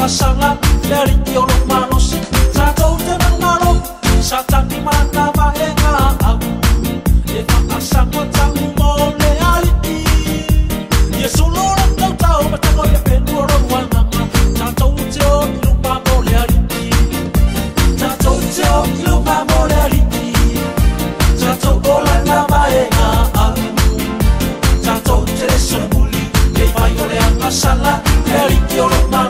sanga le riki o lo manosi sa tau te mangalo sa tangi mana vaenga au e whakasanga tangu mo le aliti e solo la tau ma tango le penu o lo wanganga sa tau te o ilupa mo le aliti sa tau te o ilupa mo le aliti sa tau o la na vaenga au sa tau te le sonamuli e vai o le angasala le riki o lo manosi